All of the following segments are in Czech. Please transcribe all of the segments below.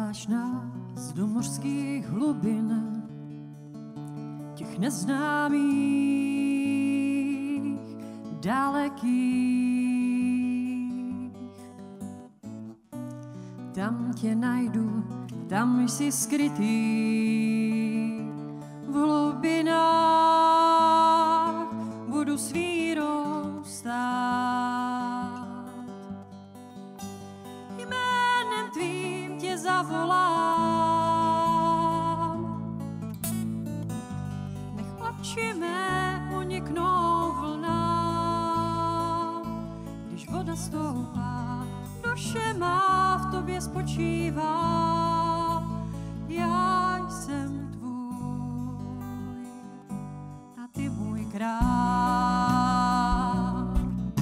Voláš nás do mořských hlubin, těch neznámých, dalekých. Tam tě najdu, tam jsi skrytý, v hlubinách budu s vírou stát. Jménem tvým tě zavolám, nech oči mé uniknou vlnám. Když voda stoupá, duše má v tobě spočívá. Já jsem tvůj a ty můj král.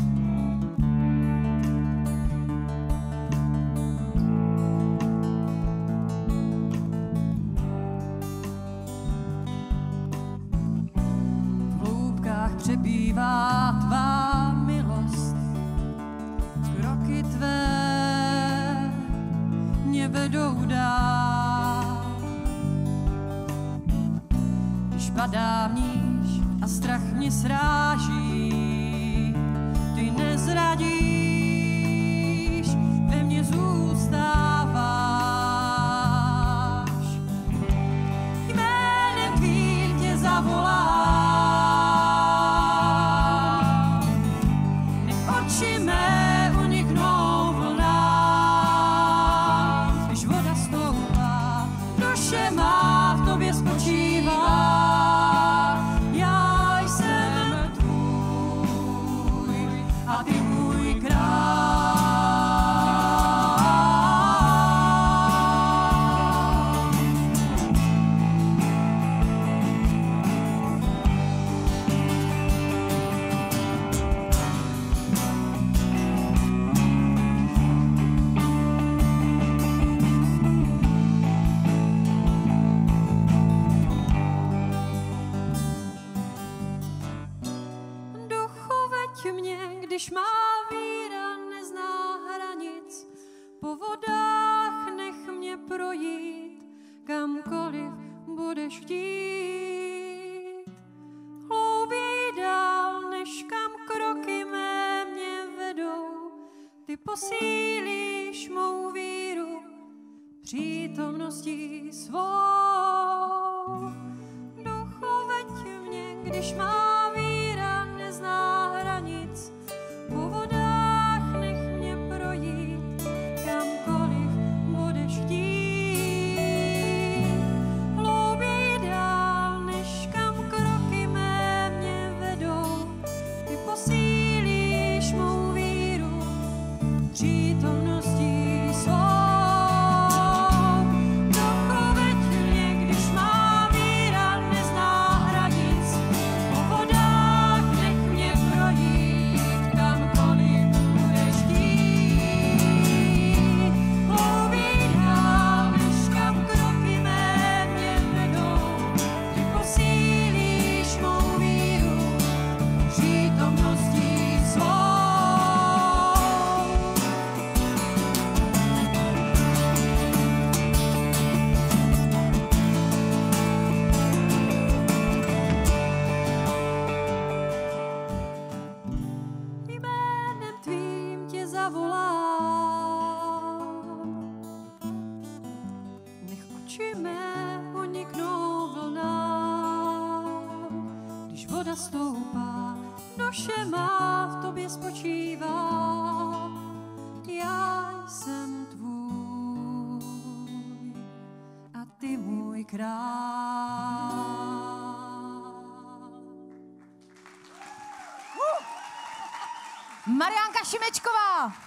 V hloubkách přebývá tvá milost, kroky tvé mě vedou dál. Když padám níž a strach mě sráží, ty nezradíš, ve mně zůstáváš. Jménem tvým tě zavolám, nech oči mé uniknou vlnám. Když voda stoupá, duše má v tobě spočívá. Já jsem tvůj a ty můj král. Mě, když má víra nezná hranic, po vodách nech mě projít, kamkoliv budeš chtít. Hlouběji dál, než kam kroky mé mě vedou, ty posílíš mou víru přítomností svou. Duchu, veď mě, když má víra nezná hranic, po vodách nech mě projít, kamkoliv budeš chtít. Hlouběji dál, než kam kroky mé mě vedou, ty posílíš mou víru přítomností svou. Duchu, veď mě, když má víra nezná hranic, po vodách nech mě projít, kamkoliv budeš chtít. Hlouběji dál, než kam kroky mé mě vedou, ty posílíš mou víru přítomností svou. Jménem tvým tě zavolám, nech oči mé uniknou vlnám. Když voda stoupá, duše má v tobě spočívá. Já jsem tvůj a ty můj král. Mariánka Šimečková.